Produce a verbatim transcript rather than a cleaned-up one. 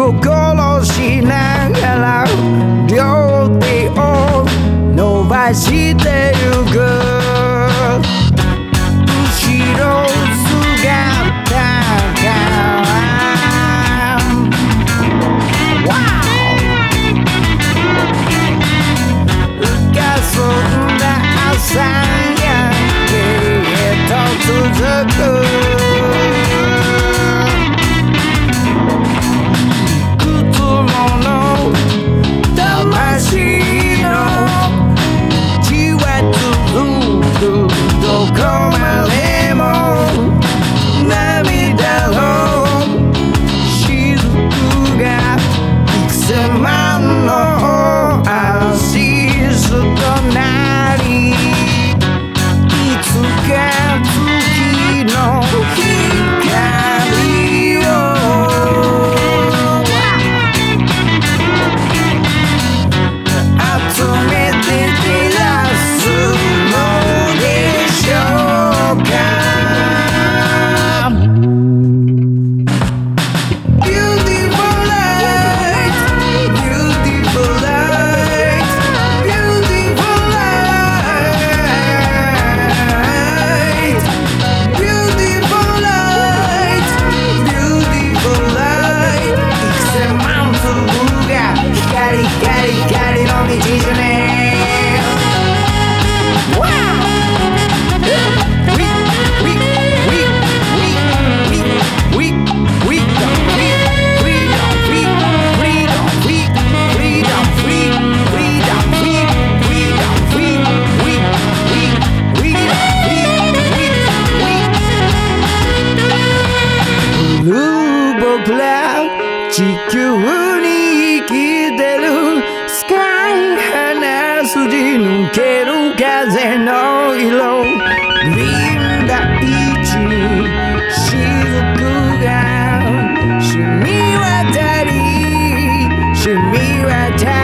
を殺しながら両手を伸ばしてゆく後ろ姿が浮かすんだ朝焼けへと続くどこまでも涙の雫が幾千万のアシスとなりいつか月の光を集めて照らすのでしょうか僕ら地球に生きてるスカイ鼻筋抜ける風の色グリーン大地に雫が染み渡り染み渡り